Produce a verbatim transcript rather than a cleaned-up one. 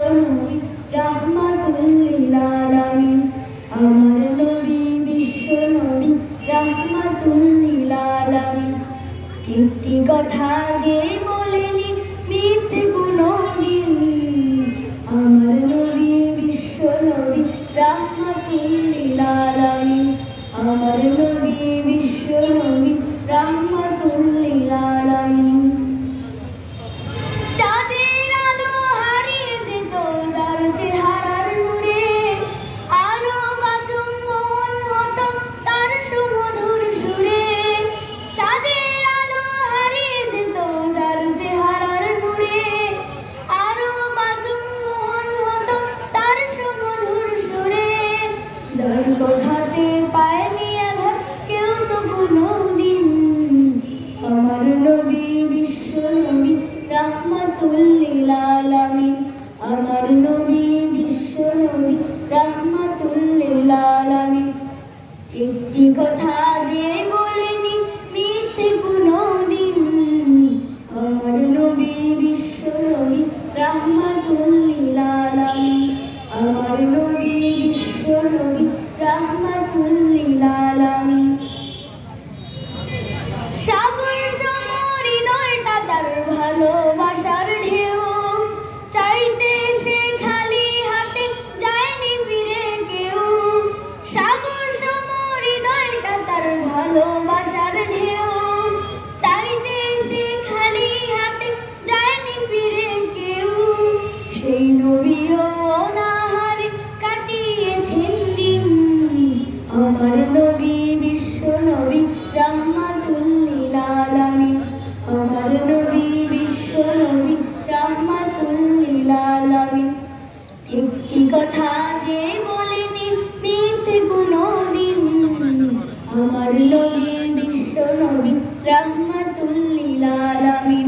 নবী রাহমাতুল লিল আলামিন। আমার নবী বিশ্ব নবী রাহমাতুল লিল আলামিন। একটি কথা যে বলেনি মিথ্যে কোনদিন। আমার নবী বিশ্ব নবী রাহমাতুল লিল আলামিন। আমার নবী বিশ্ব নবী রাহমাতুল লিল আলামিন। চাঁদের আলো হারিয়ে যেত যার চেহারার নূরে, আরো বাজুম মোহন হতো তার সুমধুর সুরে। চাঁদের আলো হারিয়ে যেত যার চেহারার নূরে, আরো বাজুম মোহন হতো তার সুমধুর সুরে। যার কথাতে পায়নি আঘাত কেউ তো কোনদিন। আমার নবী বিশ্ব নবী রাহমাতুল লিল আলামিন। আমার নবী বিশ্ব নবী রাহমাতুল লিল আলামিন। একটি কথা যে বলেনি মিথ্যে কোনদিন। আমার নবী বিশ্ব নবী রাহমাতুল লিল আলামিন। আমার নবী বিশ্ব নবী রাহমাতুল লিল আলামিন। সাগর সমর হৃদয়টা তার ভালোবাসার ঢেউ, চাইতে সে খালি হাতে যায়নি ফিরে কেউ। সাগর সমর হৃদয়টা তার ভালোবাসার ঢেউ, চাইতে সে খালি হাতে যায়নি ফিরে কেউ। সেই নবীও অনাহারে কাটিয়েছেন দিন। আমার নবী বিশ্ব নবী রাহমাতুল লিল আলামিন। আমার নবী বিশ্ব নবী রাহমাতুল লিল আলামিন। একটি কথা যে বলেনি মিথ্যে কোনদিন। আমার নবী বিশ্ব নবী রাহমাতুল লিল আলামিন।